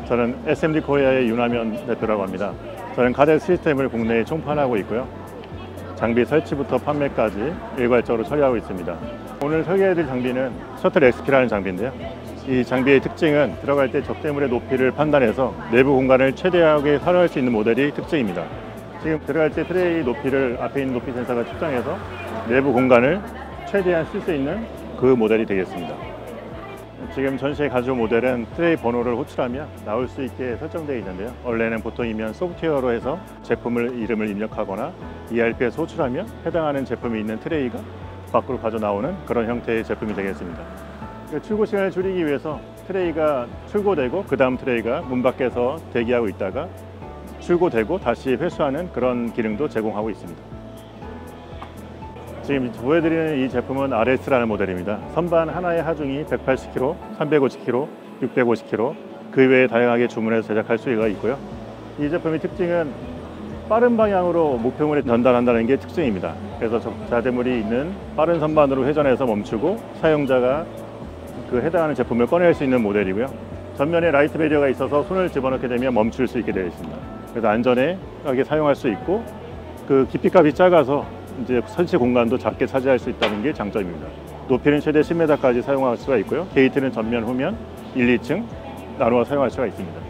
저는 SMD 코리아의 윤하면 대표라고 합니다. 저는 카덴 시스템을 국내에 총판하고 있고요. 장비 설치부터 판매까지 일괄적으로 처리하고 있습니다. 오늘 소개해드릴 장비는 셔틀 XP라는 장비인데요. 이 장비의 특징은 들어갈 때 적재물의 높이를 판단해서 내부 공간을 최대하게 활용할 수 있는 모델이 특징입니다. 지금 들어갈 때 트레이 높이를 앞에 있는 높이 센서가 측정해서 내부 공간을 최대한 쓸 수 있는 그 모델이 되겠습니다. 지금 전시에 가져온 모델은 트레이 번호를 호출하면 나올 수 있게 설정되어 있는데요. 원래는 보통이면 소프트웨어로 해서 제품을 이름을 입력하거나 ERP에서 호출하면 해당하는 제품이 있는 트레이가 밖으로 빠져나오는 그런 형태의 제품이 되겠습니다. 출고 시간을 줄이기 위해서 트레이가 출고되고 그 다음 트레이가 문 밖에서 대기하고 있다가 출고되고 다시 회수하는 그런 기능도 제공하고 있습니다. 지금 보여드리는 이 제품은 RS라는 모델입니다. 선반 하나의 하중이 180kg, 350kg, 650kg 그 외에 다양하게 주문해서 제작할 수가 있고요. 이 제품의 특징은 빠른 방향으로 목표물에 전달한다는 게 특징입니다. 그래서 적자재물이 있는 빠른 선반으로 회전해서 멈추고 사용자가 그 해당하는 제품을 꺼낼 수 있는 모델이고요. 전면에 라이트 배리어가 있어서 손을 집어넣게 되면 멈출 수 있게 되어 있습니다. 그래서 안전하게 사용할 수 있고 그 깊이값이 작아서 이제 설치 공간도 작게 차지할 수 있다는 게 장점입니다. 높이는 최대 10m까지 사용할 수가 있고요. 게이트는 전면, 후면, 1, 2층 나누어 사용할 수가 있습니다.